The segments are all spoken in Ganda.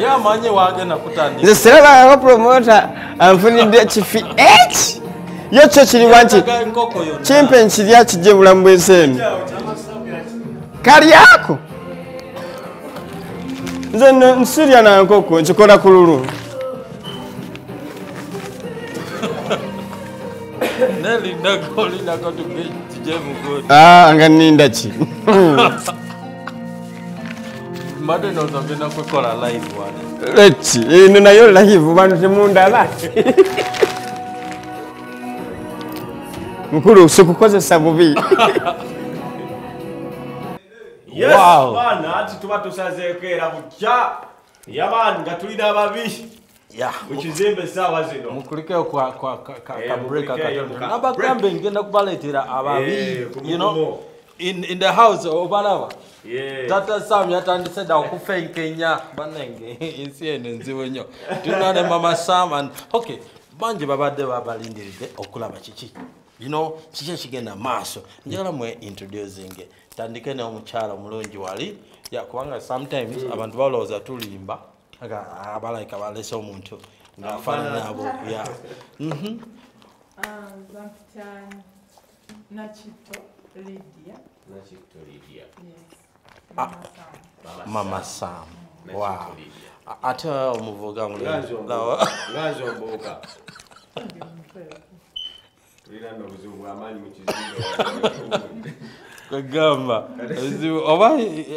Ya manye wagenda kutandika. Nze seraba nga promoter anfunidde kifi H. Yo kyo kiri wanti. Chimpe nkirya kijje bulamu bw'ensi. Kali yako. Nze nsirya na nkoko nkikola ku lulu. Nelly ndagoli nakato kijje mugodi. Nga ninda ki. Made no zagenda kukola live wane. Leti, ino nayo live bantu temundaba. Mukulu sikukozesa bubi. Yes, wow. Man, ati tuba tusazeeko era bukya. Yaman nga tulina ababi. Yeah. Ukizimbe sawa zino. Mukulikeo kwa break akatonda. Nabagambe ngenda kubaletera ababi. You know, in the house obalaba. Yeah. Tata Sam yatandise da okufenkenya banenge insi ene nziwe nnyo. Tunane Mama Sam and okay, banje babadde babalindiride okulaba kiki. You know, kiki kigenda maaso. Njagala mwe introducing tandike ne omukyala omulungi wali. Ya kubanga sometimes abantu balowooza tulimba abalayika balese omuntu ng'afaanana nabo. Yeah. Nachito Lydia. Nachito Lydia. Yes. Mama Sam. Wow. Ate omuvuga mulungi. Ngazo mboka. Tulina n'obuzibu bw'amaanyi mu kizimbe. Kagamba. Oba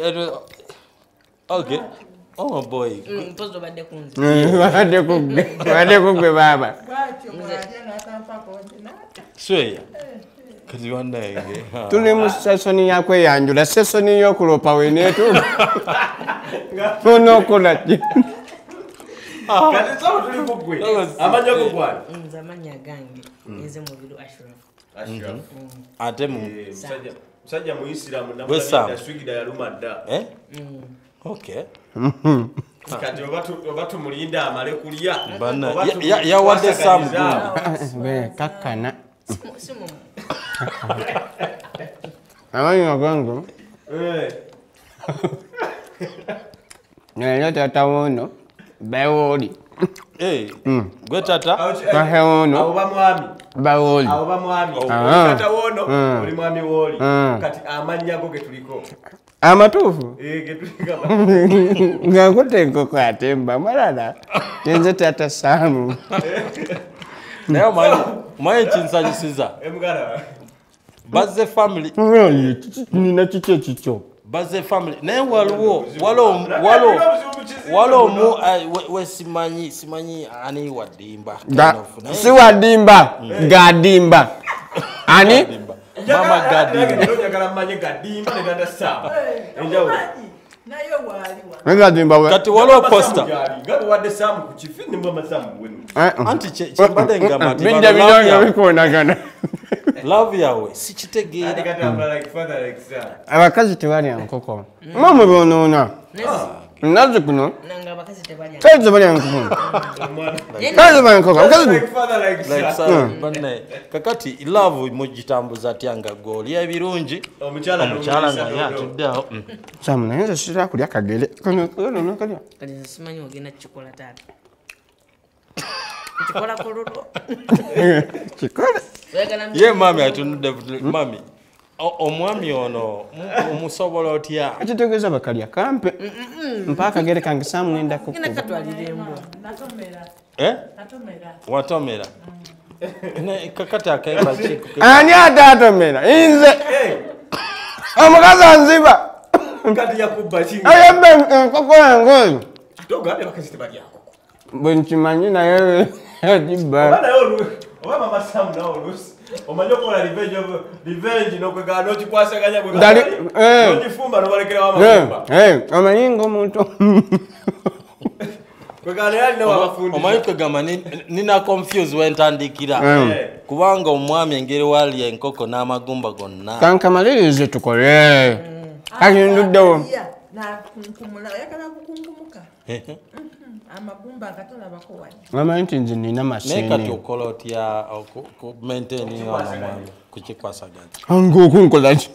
okay. Oh boy. Mpozo bade kunzi. Bade kugwe baba. Bwatyo bwalya n'atampa koordinata. Sweya. Kati wandaye. Tuli mu sesoni yakweyanjula sesoni y'okulopa weneetu. Tunokola ki. Kati sawa tuli kugwe. Amanya kugwana. Nzamanya gange. Nze mubiru Ashraf. Ashraf. Ate mu musajja mu Islam namulabira swigida yalumadda. Okay. Kati obatu mulinda amale kulya. Bana ya wadde Sam be kakana. Simu. Amanyi gango. Nyo tata wono bawoli. Gwe tata bahewono abo bamwami bawoli abo bamwami tata wono oli mwami woli kati amanya go getuliko amatufu getuliko ngakote nkoko atemba malala nze tata Samu nayo manye kinsanyusiza emugala bazze family nina kicho Baze family naye walo mu we simanyi ani wadimba si wadimba gadimba ani mama gadimba njagala manye gadimba ne dada Sam enjawo nayo wali gadimba kati walo poster gabo wadde Sam ku kifini mama Sam wenu anti chembade ngama binja binyo bikonagana love yawe sikitegera abakazi tebali nkoko mama bonona nazo kuno Nanga abakazi tebalya. kazi bali nkoko kazi bali nkoko like son banne kakati love mujitambuza tyanga goli ya birungi omukyala nga yatuddeho Sam naye sira kulya kagere kono kalya Kali simanyi ogenda chikola tata. Chikola kololo. chikola ye mami atunudde mami omwami ono omusobola otya akitegeza bakalya kampe mpaka gere kange Sam ngenda ku Ngina katwalire mbwa. natomera Natomera. watomera ne kakati akaimba chiko ani atatomera inze omukazi anziba kati yakubba kinga ayembe nkoko yange toga ate bakazi tebalya bwenkimanyi naye adiba bana yo oba mama Sam nawo lusi omanyo kola revenge nokwegana okikwasaganya bwe nojifumba nobalekera wamagumba omanyi ng'omuntu kwegana yali nawo abafundisa omanyi kwegamba nina confuse wentandikira kubanga omwami engeri wali enkoko n'amagumba gonna kankamalirize tukole akinduddewo nakunkumula oyagala kukunkumuka amagumba agatolabako wali omanyi nti nze nina naye kati masini okola otya maintain omwami kukikwasaganya ng'okunkolaki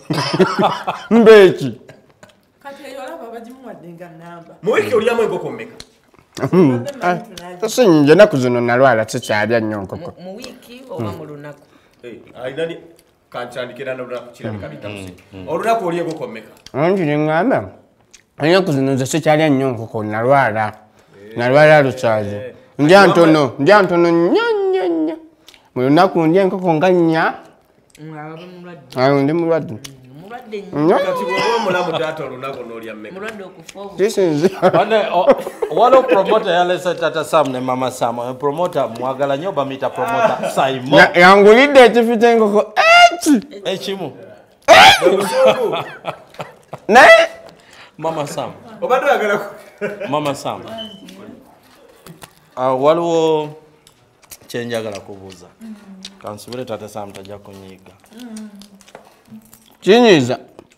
mbeeki kati eyo olaba bagimuwadde nga namba muwiki olyamu enkoko mmeka Tosinje naku zino nalwala sikyalya nnyo nkoko. Mu wiiki oba mu lunaku. Ayinani kancandikira n'olunaku kirabika bitamusi. Olunaku oli enkoko mmeka? Anjiri ngamba ennaku zino nze sikyalya nnyo nkoko nalwala. Nalwala lukyazi. Ndya ntono nnyo. Mu lunaku ndya enkoko nga 4. Ndi mulwadde. Kati bw'oba omulamu taata olunaku n'olya mmeka? Mulwadde okufa. Kisinze. Waliwo promoter yalese Tata Sam ne Mama Sam. Promoter mwagala nnyo bamuyita promoter Simon. Yangulidde ekifi ky'enkoko Ekimu. Naye Mama Sam. Obadde oyagala Mama Sam. Waliwo kyenjagala kubuuza. Kansubire Tata Sam tajja kunyiiga. Kinyiza.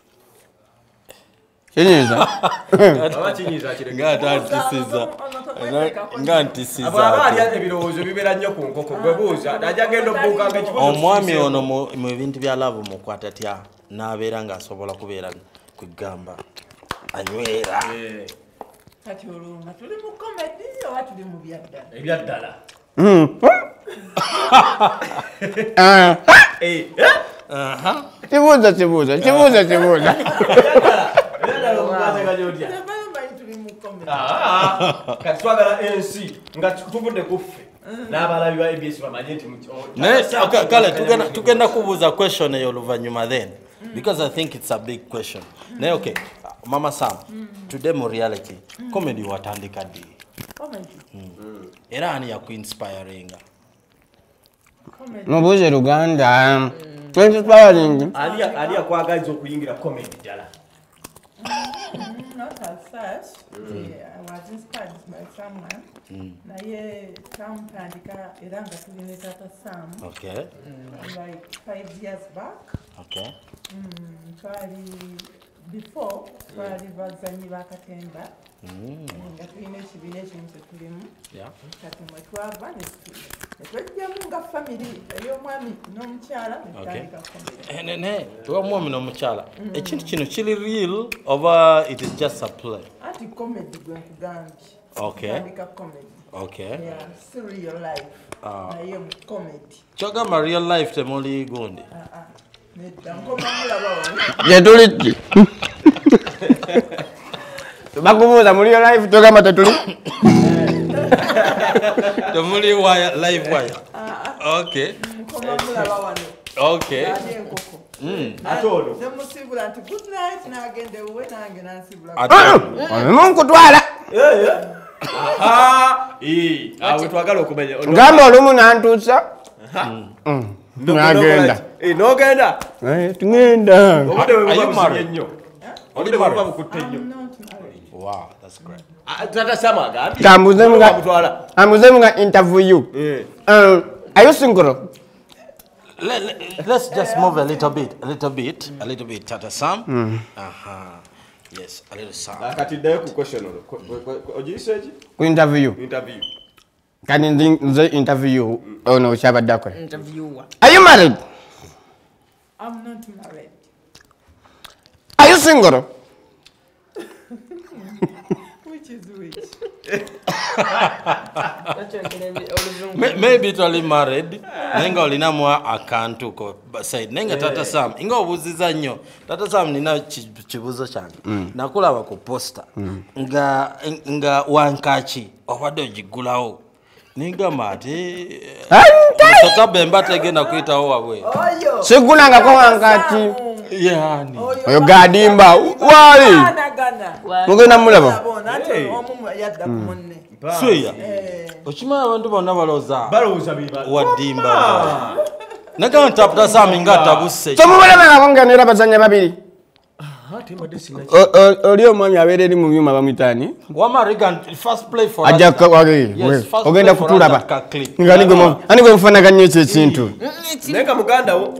Nga ntisiza. Abalya ebirowoozo bibeera nnyo ku nkoko gwe buuza ajja genda obbuukanga ekibuuzo. Omwami ono mu bintu bya laavu mukwata tya n'abeera ng'asobola kubeera kwegamba anywera. Kati oluma tuli mu comedy oba tuli mu byaddala? Ebyaddala. Kibuuza. Kati twagala ensi nga tuvudde kuffe n'abalabi ba ABS bamanye nti kale tugenda kubuuza question eyo oluvannyuma then because I think it's a big question. Naye okay, Mama Sam, today mu reality comedy watandika ddi? Era ani yakuinspiringa? Mubuuze Luganda. Inspiring. Ali yakwagaliza okuyingira comedy ddala. Not as such. I was inspired by someone. Naye kamutandika era nga tulina Tata Sam. Okay. Like 5 years back. Okay. Before twali bazanyi bakatemba nga tulina ekibiina ekimu kyetulimu kati mwe twava netwejjamu nga famire ey'omwami n'omukyala netutandika komedi. Omwami n'omukyala ekintu kino kiri real oba it is just a play? Ati komedi gwe nkugambye. Tandika komedi. Si real life naye mu komedi. Kyogamba real life temuli gundi? Yetuli. Bakubuuza muri yo live togamba tetuli. Temuli live wire. Okay. Okay. Atolo. Nemusibula nti good night n'agende uwe nange nansibula. Munkutwala. Awe twagala okumenya. Ngamba olumu nantuusa. Nagenda. Nogenda? Tugenda. Are you married? Wow, that's great. Tata Sam agambye. Ambuze mga interview. Are you single? Let's just move a little bit, Tata Sam. Yes, a little Sam. Kati dayo ku question ono. Ojiseji? Ku interview. Kani nze interview ono chabadako. Interviewer. Are you married? I'm not married. Are you single? Which is which? Maybe totally married. Nenga olina mwa akantu ko side. Nenga Tata Sam inga obuziza nnyo. Tata Sam nina kibuzo kyange. Nakulaba ku poster. Nga wankachi obadde ogigulawo. Ningamba ate Sotabemba tegenda kuyitawo wabwe. Sigulanga ko wankati. Yani. Oyo gadimba. Wali. Mugenda mulaba. Sweya. Ochima abantu bonna baloza. Wadimba. Naga ntapta Sam nga tabuse. Tomubulema ngakongenera bazanya babiri. Olio mwami abereri mu byuma bamitani. Wama Regan first play for Ajaka wage. Ogenda kutulaba. Ngani gomo. Ani gwe mfana ganyo kye kintu. Nenga muganda wo.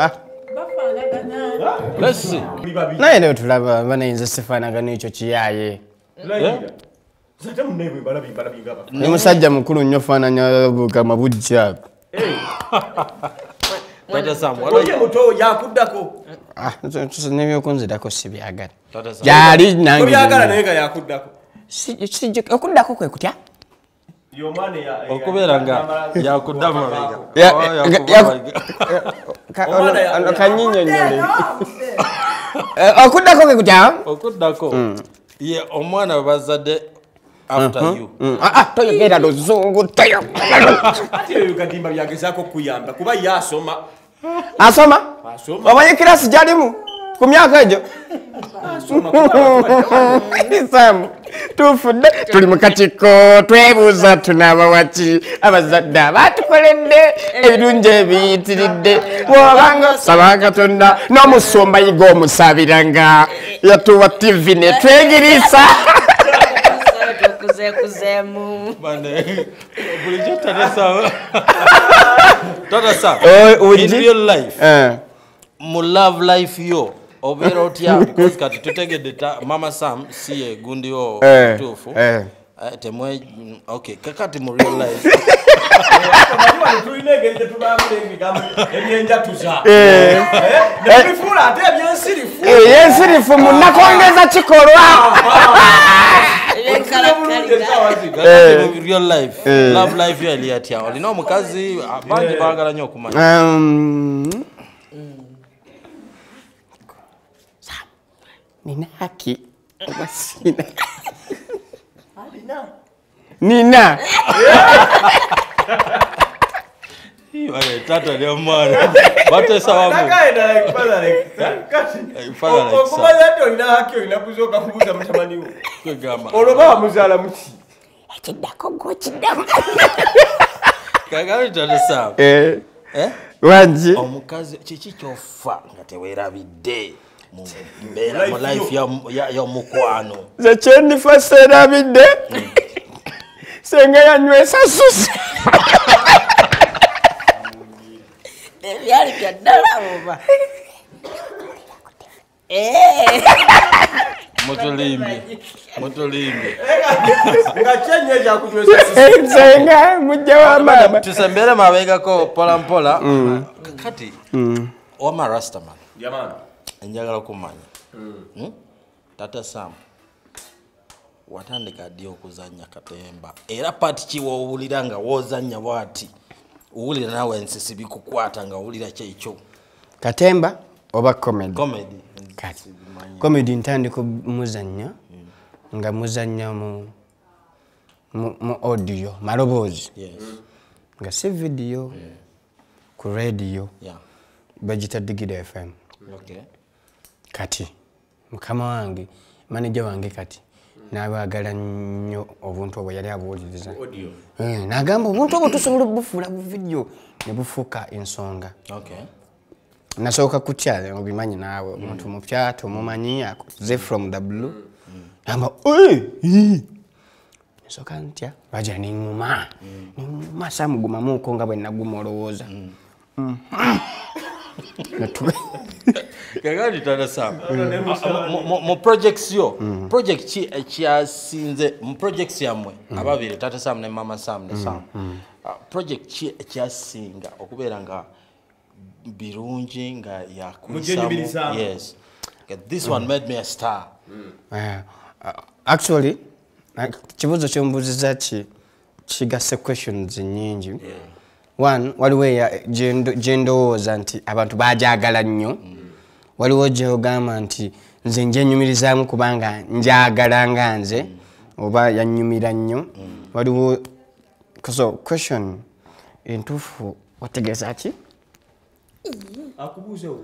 Let's see. Naye ne tulaba banayinza sifana ganyo ekyo kiyaye. Zata munebe balabi ngaba. Ni musajja mukulu nnyo fananya buka mabujja. Tata Sam Oye muto yakuddako. Nebyokunzirako sibyagala. Tata Sam. Jali nange. Byagala naye nga yakuddako. okuddako kwe kutya okubeera nga yakudda mabega kanyinyonyole okuddako kwe kutya okuddako ye omwana we bazadde after you toyogera luzungu ate eyo katimba byagezaako kuyamba kuba ye asoma omanyi kirasi gyalimu ku myaka egyo Sam tufudde tuli mu katiko twebuuza tunaaba waki abazadde abatukoledde ebirungi ebiyitiridde bw'obanga saba Katonda n'omusumba yiga omusabiranga yatuwa TV netwegiriisa bulijjo Tata in real life mu love life yo obeera otya because kati tutegedde Mama Sam si ye gundiwo tuufu temwe okay kakati mu real life tulina engeri gyetubaamu ebyenjatuza nebifuula ate ebyensirifu munakongeza kikolwa mu real life love life yo eli atya olina omukazi bangi baagala nnyo okumanya nina haki oba sina nina tata ne omwana bateesa wamu okumanya nti olina haki olina kuzooka kubuuza mutamaniwo olwoba wamuzaala muki ekiddako gwokiddamu kagambye Tata Sam wangi omukazi kiki kyofa nga teweerabidde mbeera mu life y'omukwano ze kyendifa seerabidde senga yanywesa susi ebyali bya ddala oba mutulimbe nga kyenye ekyakunywesa senga mujja wa maama tusembeere mabegako mpola mpola kati wama Rastaman njagala kumanya Tata Sam watandika ddi okuzannya katemba era pati ki woowulira nga woozannya bwati owulira naawe ensisi bikukwata nga owulira kyekyo katemba oba comedy comedy ntandika muzannya nga muzannya mu audio maloboozi nga si video ku radio bagita Digital FM kati mukama wange manager wange kati n'abaagala nnyo obuntu obwo yali abuwuliriza n'agamba obuntu obwo tusobola obufuula bu video ne bufuuka ensonga nasooka kutya obimanyi naawe omuntu mupya tomumanyi akuze from the blue amba nsooka ntya baja neŋŋuma saamugumamuuko nga bwe naguma olowooza kagandi Tata Sam mu projects yo project ki ekyasinze mu projects yammwe ababiri Tata Sam ne Mama Sam ne Sam project ki ekyasinga okubeera nga birungi nga yakulisamu yes this one made me a star actually kibuuzo kyombuuziza kigase questions nyingi one waliwo gye ndowooza nti abantu baajagala nnyo waliwo gy'ogamba nti nze njenyumirizaamu kubanga njagala nga nze oba yanyumira nnyo waliwo so question entuufu otegeeza ki akubuuze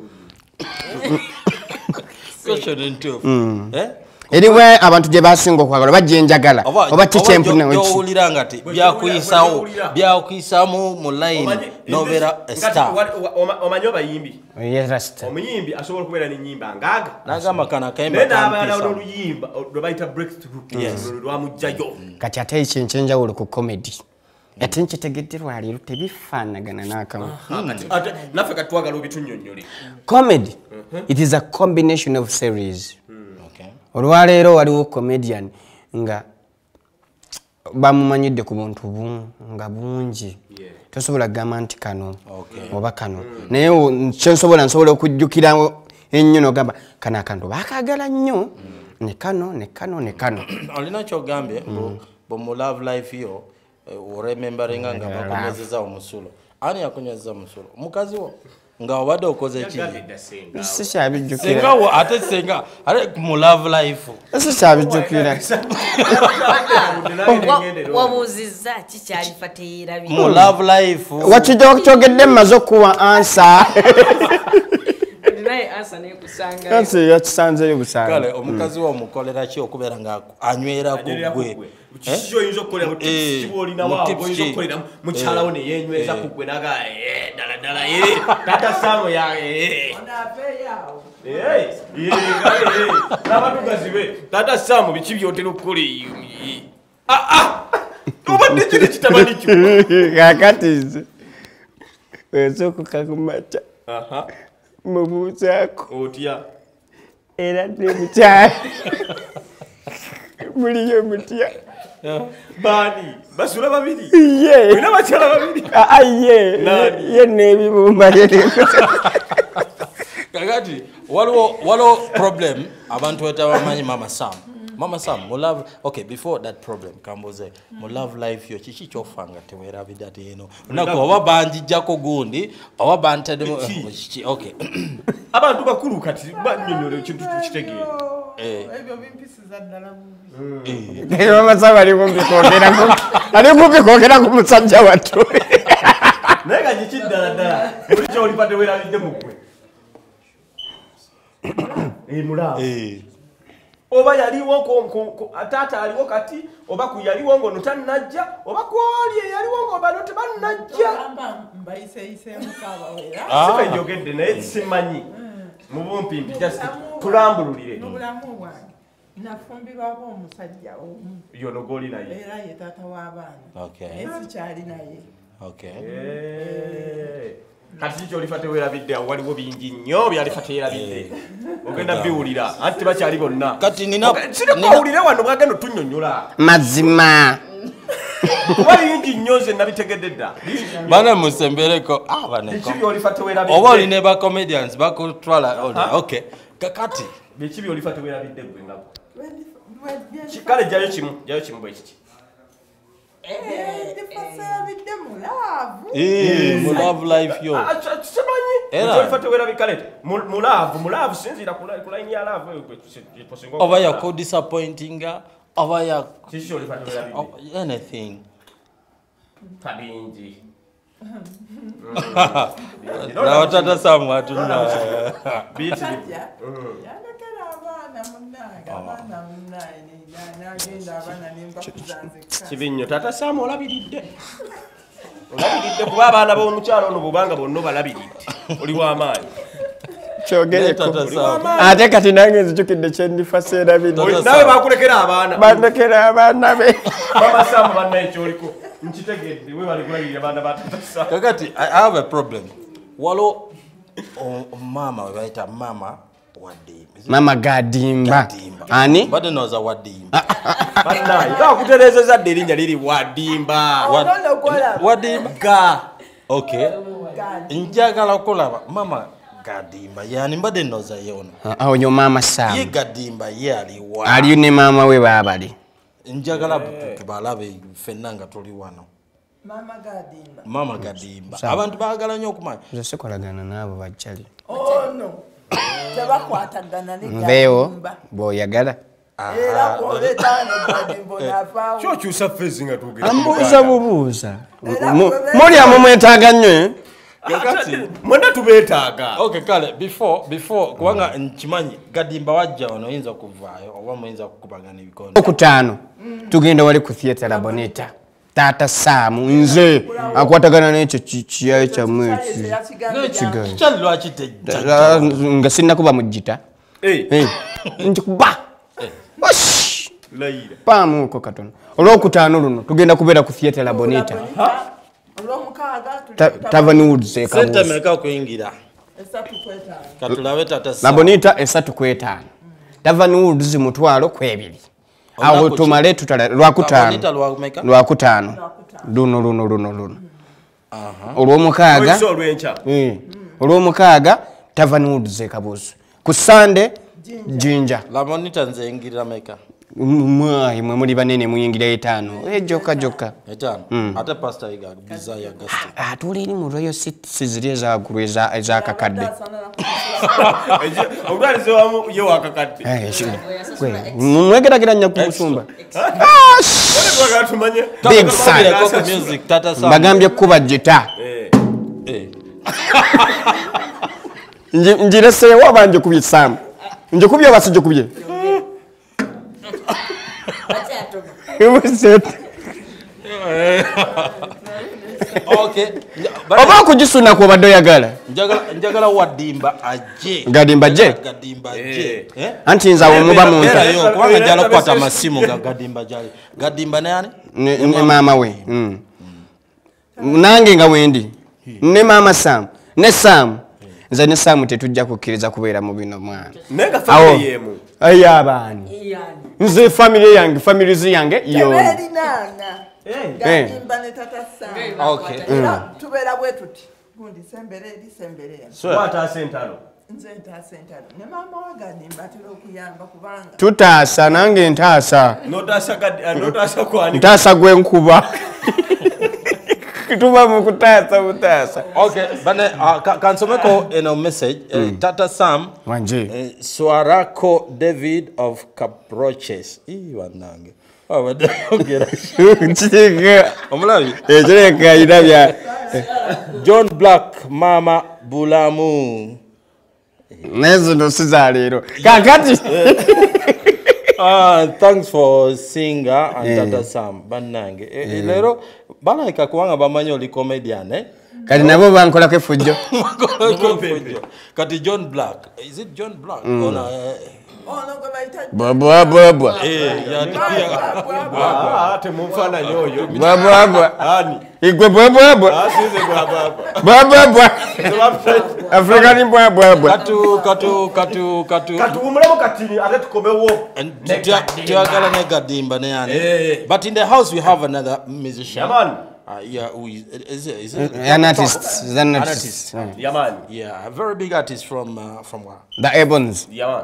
question entuufu eriwe abantu gye basinga okwagala oba gye njagala oba kikyempuna nga ti byakuyisaamu mu line nobeera star omanyi obayimbi omuyimbi asobola okubeera n'ennyimba ngaaga nagamba kana kayimba naye n'abaala n'oluyimba lwe bayita breakthrough lwamugjayo kati ate ekyo ekyenjawulo ku comedy ate nkitegedde lwaleero tebifaanagana n'akamu naffe kati twagala obitunnyonnyole comedy it is a combination of series olwaleero waliwo comedian nga bamumanyidde ku buntu nga bungi tosobola kugamba nti kano oba kano naye kyensobola nsobola okujjukira ennyo nogamba kano akantu baakagala nnyo ne kano olina kyogambye mu love life yo oremembaringa nga bakomezeza omusulo ani yakunyweza omusulo mukazi wo nga obadde okoze sikyabijjukira ate senga ate mu love life sikyabijjukira wabuuzizza kikyalifa teyeerabye mu love life wakijja kyogedde mmaze okuwa ansa naye ansa nekusanga ansi yakisanzeyo busanga kale omukazi wo omukolera ki okubeera nga anywera ku gwe kiki oyinza okukolera mu tips kiba olinawo oyinza okukolera mukyalawo ne yenyweza ku gwe naga ddala tata Samu n'abatugazi be tata Samu biki byotera okukola obadde kiri kitamanyi kyo kakati nze ezokukakumaca mubuuzaako otya era nemukyala muliyo mutya baani basula babiri ye olina bakyala babiri ye n'ebibumba kakati waliwo problem abantu batabamanyi Mama Sam mu love before that problem kambuze mu love life yo kiki kyofanga tewerabidde ate eno nako oba banjijjako gundi oba bantadde abantu bakulu kati banyonyola ekintu tukitegeera ebyo bimpisiza ddala Mama Sam ali kumpikogera ku musajja wattu naye nga kiki ddala buli kyolipa tewerabidde mu gwe mulaavu oba yaliwo taata aliwo kati oba ku yaliwo ngono tannajja oba kwoli yaliwo ngo bano tebannajja sikanjogedde naye simanyi mu bumpimpi just tulambululire n'obulamu bwange nafumbirwako omusajja omu yono goli naye era ye taata w'abaana naye sikyali naye kati kyolifa tewerabidde awo waliwo bingi nnyo byalifa teerabidde ogenda biwulira anti tebakyali bonna kati sinakawulire wano bwagenda otunnyonnyola mazima kuba bingi nnyo nze nabitegedde dda bana musembereko biki byolifa tewerabidde oba olina ba comedians bakutwala kakati biki byolifa tewerabidde gwe ngako kale jayo kimu bwe kiti mu love life yo kyolifa tewerabikale mulaavu sinzira kulaini ya laavu oba yakudisappointinga oba kiki kyolifa tewerabidde anything kabingi nawo tata Samu atuna biti kibinnyo tata Samu olabiridde kuba abaana b'omukyalo ono bubanga bonna balabiridde oli w'amaanyi kyogereko ate kati nange nzijukidde kyendifa seerabidde nawe bakulekera abaana bandekera abaana be Mama Samu bannaye kyoliko nkitegedde we bali kulabirira abaana ba tata Samu kakati I have a problem walo mama we bayita mama mama Gadimba ani bade noza Wadimba bannaye bakuterezeza dde erinnya liri Wadimba Wadimba njagala okulaba mama Gadimba yani mbadde noza yona onyo mama Sam ye Gadimba ye aliwa aliyo ne mama we baabali njagala tubalabe ffenna nga tuli wano mama Gadimba abantu baagala nnyo okumanya nze sikolagana n'abo bajjali tebakwatagana nveewo bw'oyagala kyokyusa fezi nga tugera bubuuza mulya mumwetaaga nnyo mwenda tubeetaaga kale before kubanga nkimanyi Gadimba wajja wano oyinza okuvaayo oba muyinza kukubagana ebikondo okutaano tugenda wali ku theatre La Bonita tata Samu nze akwatagana n'ekyo kiyayo kyammwe kyalwaki nga sinnakuba mujjita nkikuba paamuuko katono olwokutaano luno tugenda kubeera ku theatre La Bonita Tavern Woods sente meka okuyingira katulabe tata La Bonita 3:5 Tavern Woods 2:2 awo tumale tutala lwakutaano luno olw'omukaaga Tavern Woods Kabuusu ku Sunday Jinja. La monita nze ngirira meka. Mwe muri banene muyingira 5. Joka. Etano. Ate pastor iga Desire Augustine. Tuli ni mu Royal City ziri za guru eza kakadde. Obwalizo wamu ye wakakadde. Mwegeragira nya kumusumba. Big sign. Music Tata Sam. Bagambye kuba jita. Njire se wabanje kubisam. Nje kubye basije kubye. Okay. Oba kujisuna ko badoyagala. Njagala wadimba aje. Gadimba je. Gadimba je. Anti nza omuba muntu. Kubanga njala kwata masimu ga gadimba jali. Gadimba ne yani? Ne mama we. Nange nga wendi. Ne mama Sam. Ne Sam. Nze ne Sam tetujja kukkiriza kubeera mu bino mwana. Nenga family yemu. Ayabani. Nze family yange, families yange yo. Gadimba ne Tata Sam. Okay. Tubeera bwe tuti. Gundi sembere. Swata sentalo. Nze ntaasentalo. Ne mama wa Gadimba atera okuyamba kubanga. Tutaasa nange ntaasa. Notasa kwani. Ntaasa gwenkuba. Tuba mu kutaasa. Okay, bane kansomeko eno message Tata Sam Wanje. Swarako David of Caproches. Wanange. Wadogera. Chiga. Omulabi. Ejeka idabya. John Black Mama Bulamu. Nezo ndo sizalero. Kakati. Thanks for singer and Tata Sam banange. Lero balaika kuwanga bamanyo comedian Kati nabo bankola ke fujjo. Kati John Black. Is it John Black? Bwa. Ate mumfana nyoyo. Bwa. Ani. Igwe bwa. Asize bwa. African bwa. Katu umulemo katini ate tukomewo. Tiagala ne gadimba ne yani. But in the house we have another musician. Yaman. Yeah, who is it? An artist. Yaman. Yeah, a very big artist from where? The Ebons. Yaman.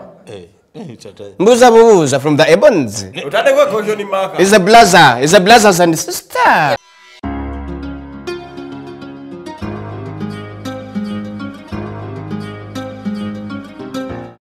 Mbuza from the Ebons. Utade kwa kojo ni maka. It's a blazer and sister.